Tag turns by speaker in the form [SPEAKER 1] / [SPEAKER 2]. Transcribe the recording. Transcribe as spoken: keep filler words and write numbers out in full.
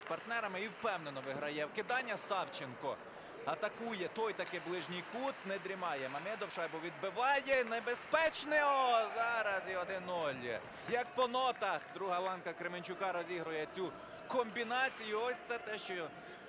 [SPEAKER 1] партнерами і впевнено виграє вкидання. Савченко атакує, той таки ближній кут, не дрімає. Мамедов шайбу відбиває, небезпечне, о, зараз і один нуль. Як по нотах, друга ланка Кременчука розігрує цю комбінацію. Ось це те, що